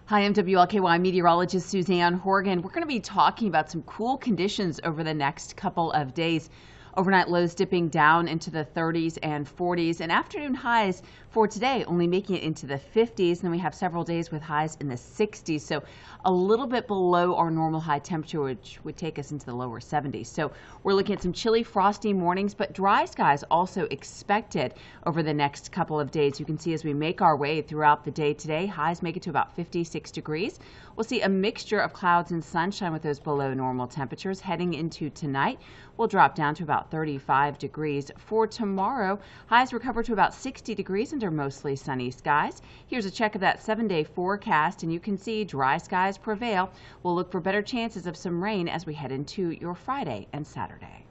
Hi, I'm WLKY meteorologist Suzanne Horgan. We're going to be talking about some cool conditions over the next couple of days. Overnight lows dipping down into the 30s and 40s, and afternoon highs for today only making it into the 50s. And then we have several days with highs in the 60s, so a little bit below our normal high temperature, which would take us into the lower 70s. So we're looking at some chilly, frosty mornings, but dry skies also expected over the next couple of days. You can see as we make our way throughout the day today, highs make it to about 56 degrees. We'll see a mixture of clouds and sunshine with those below normal temperatures. Heading into tonight, we'll drop down to about 35 degrees. For tomorrow, highs recover to about 60 degrees under mostly sunny skies. Here's a check of that 7-day forecast, and you can see dry skies prevail. We'll look for better chances of some rain as we head into your Friday and Saturday.